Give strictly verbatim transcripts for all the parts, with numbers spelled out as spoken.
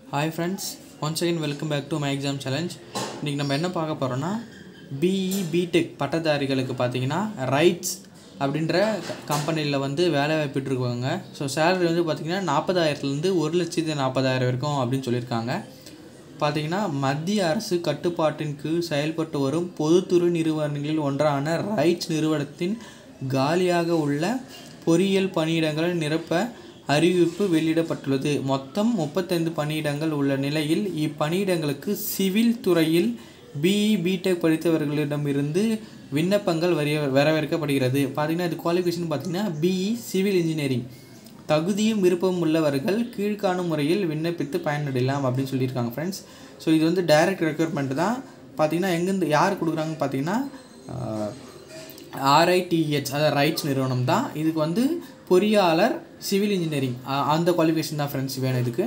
Hi friends, once again welcome back to my exam challenge. இன்னைக்கு நம்ம என்ன பார்க்க போறோம்னா B E B Tech பட்டதாரிகளுக்கு பாத்தீங்கன்னா ரைட்ஸ் அப்படிங்கற கம்பெனில வந்து வேலை வாய்ப்பு இருக்காங்க. சோ salary வந்து பாத்தீங்கன்னா நாற்பதாயிரம் ல இருந்து ஒரு லட்சத்து நாற்பதாயிரம் வரைக்கும் அப்படினு சொல்லிருக்காங்க. பாத்தீங்கன்னா மத்திய அரசு கட்டுப்பாட்டின் கீழ் செயல்பட்டு வரும் பொதுத்துறை நிறுவனங்களில் ஒன்றான ரைட்ஸ் நிறுவனத்தின் காலியாக உள்ள பொறியியல் பணியிடங்களை நிரப்ப அறிவிப்பு வெளியிடப்பட்டுள்ளது. மொத்தம் முப்பத்தைந்து பணியிடங்கள் உள்ள நிலையில் இப்பணியிடங்களுக்கு சிவில் துறையில் B E B Tech படித்தவர்களிடமிருந்து விண்ணப்பங்கள் வரவேற்கப்படுகிறது. பாத்தீங்கன்னா இது குவாலிஃபிகேஷன் பாத்தீங்கன்னா B E சிவில் இன்ஜினியரிங் தகுதியும் விருப்பமும் உள்ளவர்கள் கீழ்காணும் முறையில் விண்ணப்பித்து பயனடையலாம் அப்படினு சொல்லிருக்காங்க फ्रेंड्स. சோ இது வந்து டைரக்ட் ரெக்ரூட்மென்ட் தான். பாத்தீங்கன்னா எங்க இருந்து யார் கொடுக்குறாங்க பாத்தீங்கன்னா R I T H அத ரைட்ஸ் நிறுவனம் தான். இதுக்கு வந்து பொறியாளர் சிவில் இன்ஜினியரிங் அந்த குவாலிஃபிகேஷன் தான் फ्रेंड्स வேணும் இதுக்கு.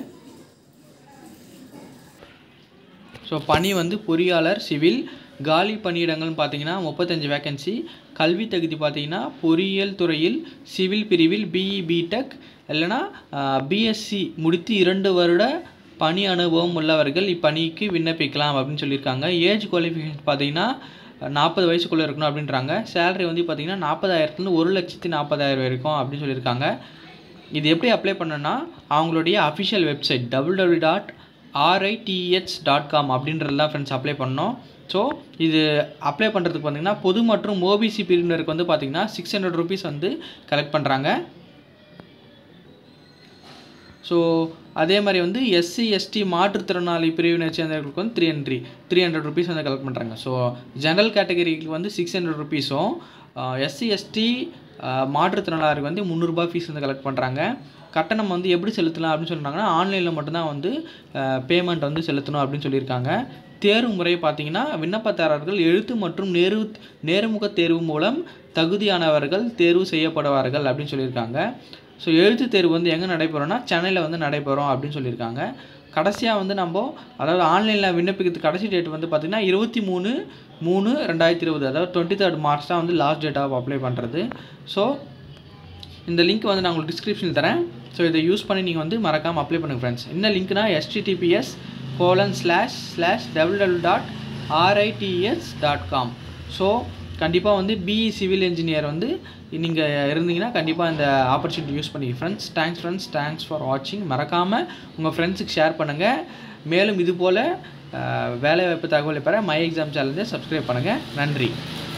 சோ பணி வந்து பொறியாளர் சிவில் காலி பணியிடங்கள் பாத்தீங்கன்னா முப்பத்தைந்து வேகன்சி. கல்வி தகுதி பாத்தீங்கன்னா பொறியியல் துறையில் சிவில் பிரிவில் B E B Tech இல்லனா B S c முடித்து இரண்டு வருட பணி அனுபவம் உள்ளவர்கள் இப்பணிக்கு விண்ணப்பிக்கலாம் அப்படினு சொல்லிருக்காங்க. ஏஜ் குவாலிஃபிகேஷன் பாத்தீங்கன்னா நாற்பது வயசுக்குள்ள இருக்கணும் அப்படின்றாங்க. salary வந்து பாத்தீங்கன்னா நாற்பதாயிரம் ல இருந்து ஒரு லட்சத்து நாற்பதாயிரம் வரைக்கும் அப்படி சொல்லிருக்காங்க. இது எப்படி அப்ளை பண்ணனும்னா அவங்களுடைய official website w w w dot r i t h dot com அப்படின்றதல फ्रेंड्स அப்ளை பண்ணனும். சோ இது அப்ளை பண்றதுக்கு பாத்தீங்கன்னா பொது மற்றும் O B C பிரிவினருக்கு வந்து பாத்தீங்கன்னா six hundred rupees வந்து கலெக்ட் பண்றாங்க. சோ அதே மாதிரி வந்து S C S T மாற்றுத்திறனாளி பிரிவினை சேர்ந்தவங்களுக்கு வந்து three hundred rupees வந்து கலெக்ட் பண்றாங்க. சோ ஜெனரல் கேட்டகரிக்கு வந்து six hundred rupees உம் S C S T மாற்றுத்திறனாளிக்கு வந்து முந்நூறு ரூபாய் ஃபீஸ் வந்து கலெக்ட் பண்றாங்க. கட்டணம் வந்து எப்படி செலுத்தலாம் அப்படினு சொல்றாங்கன்னா ஆன்லைன்ல மட்டும் தான் வந்து பேமெண்ட் வந்து செலுத்தணும் அப்படினு சொல்லிருக்காங்க. தேர்வு முறை பாத்தீங்கன்னா விண்ணப்பதாரர்கள் எழுத்து மற்றும் நேர்முக தேர்வு மூலம் தகுதியானவர்கள் தேர்வு செய்யப்படுவார்கள் அப்படினு சொல்லிருக்காங்க. சோ எழுத்து தேர்வு வந்து எங்க நடைபெறும்னா சென்னையில வந்து நடைபெறும் அப்படினு சொல்லிருக்காங்க. கடைசியா வந்து நம்ம அதாவது ஆன்லைன்ல விண்ணப்பிக்கிறதுக்கு கடைசி டேட் வந்து பாத்தீங்கன்னா இருபத்தி மூணு மூணு இரண்டாயிரத்து இருபது அதாவது twenty-third March தான் வந்து லாஸ்ட் டேட் ஆஃப் அப்ளை பண்றது. சோ இந்த லிங்க் வந்து நான் உங்களுக்கு டிஸ்கிரிப்ஷன்ல தரேன். சோ இதை யூஸ் பண்ணி நீங்க வந்து மறக்காம அப்ளை பண்ணுங்க फ्रेंड्स. இந்த லிங்க்னா h t t p s colon slash slash w w w dot r i t h dot com. So கண்டிப்பா வந்து B E சிவில் இன்ஜினியர் வந்து நீங்க இருந்தீங்கன்னா கண்டிப்பா இந்த ஆப்பர்சூனிட்டி யூஸ் பண்ணி friends. Thanks friends, thanks for watching. மறக்காம உங்க ஃப்ரெண்ட்ஸ்க்கு ஷேர் பண்ணுங்க. மேலும் இது போல வேலை வாய்ப்பு தகவலை பெற மை எக்ஸாம் சேனலை சப்ஸ்கிரைப் பண்ணுங்க. நன்றி.